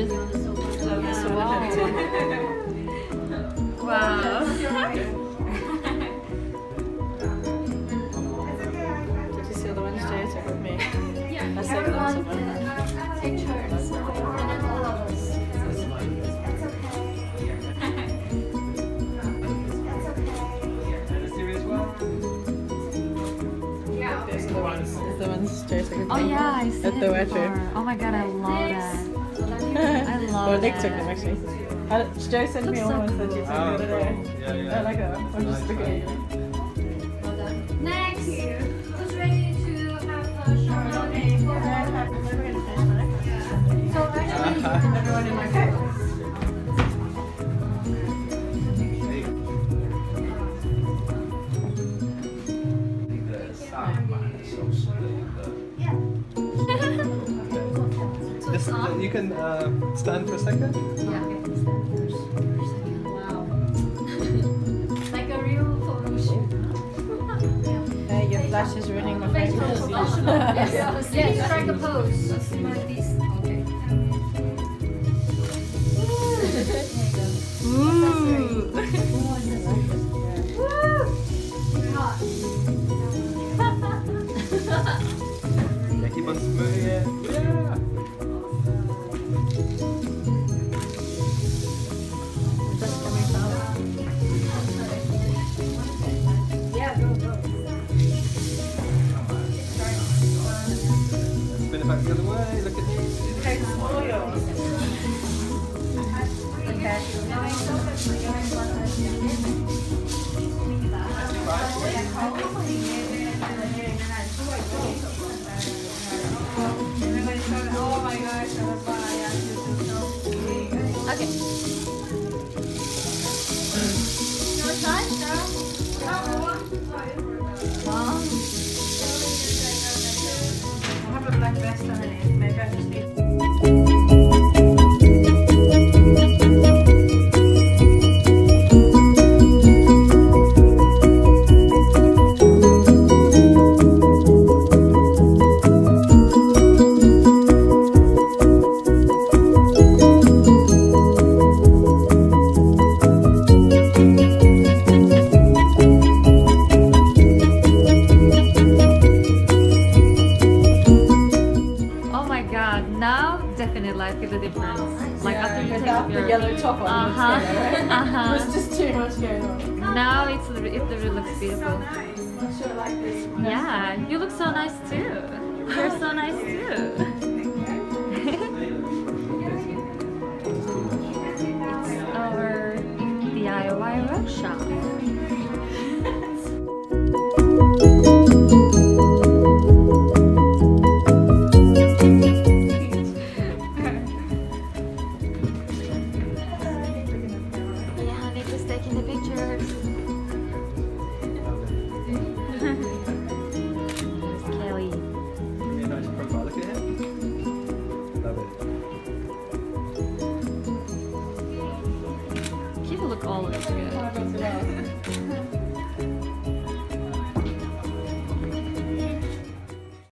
just love this wall. Wow. Did you see the one Jay took with me? Yeah. I saved them somewhere. Take turns. And then all of us. These are the ones Jay took with me. Oh yeah, I see at the it wetcher. before. Oh my god, I love that. I love Or Nick that. took them actually. Joe sent me Looks so one that you took the other day. Yeah, yeah. I like that one. I'm just looking at you. Well done. Next, who's ready to have a Shamanic? So actually, Everyone in my group. This, you can stand for a second. yeah. Wow. Like a real photo shoot. Your flash is ruining my face. Yes, strike a pose. Like this. Okay. Ooh. Yeah, keep on smoothing it. Yeah. Yeah, go, go. Spin it back the other way. Look at this. Take some oil. Okay. Oh my gosh, that was fun. Yeah, this is so sweet. Okay. You want to try? I have a black vest underneath. Maybe I just need. Now definitely I feel the difference. Like after you Without take the your yellow top on. uh-huh. There's just too much going on. Now it really looks beautiful. I'm not sure I like this. Yeah, you look so nice too. You're so nice too.